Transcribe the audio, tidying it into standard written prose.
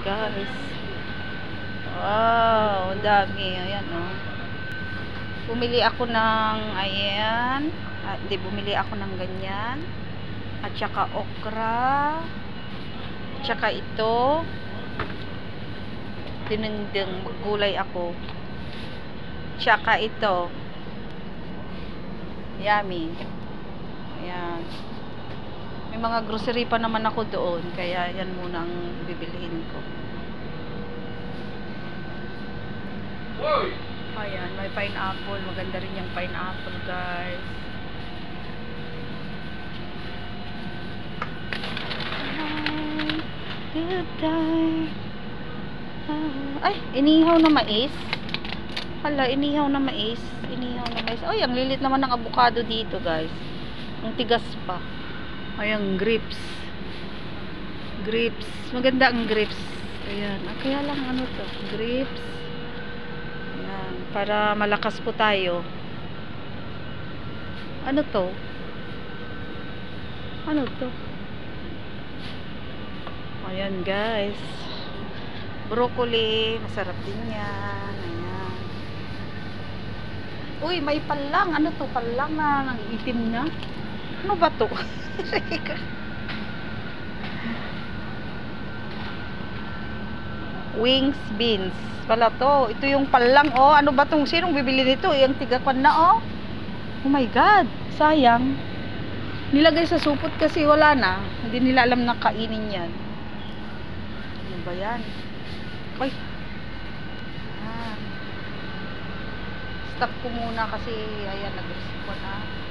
guys. Wow, dami. Ayan, oh. Bumili ako ng, ayan. Hindi, bumili ako ng ganyan. At saka okra. At saka ito. Dininding, maggulay ako. Tsaka ito. Yummy. Ayan. May mga grocery pa naman ako doon. Kaya yan muna ang bibilihin ko. Ayan, may pineapple. Maganda rin yung pineapple, guys. Good time. Ay, inihaw na mais. Hala, inihaw na mais. Inihaw na mais. Ay, ang lilit naman ng avocado dito, guys. Ang tigas pa. Ayan, grapes. Grapes. Maganda ang grapes. Ayan. Kaya lang ano to? Grapes. Ayan. Para malakas po tayo. Ano to? Ano to? Ayan, guys. Broccoli. Masarap din yan. Ayan. Uy, may palang. Ano to? Palang na itim na. Ano ba to? Wings beans pala to. Ito yung palang, oh. Ano ba tong, sinong bibili nito? Yung tigakwan na, oh. Oh my god, sayang. Nilagay sa supot kasi wala na. Hindi nila alam na kainin yan. Ano ba yan? Ay, stop ko muna kasi ayan, nag-receive ko na.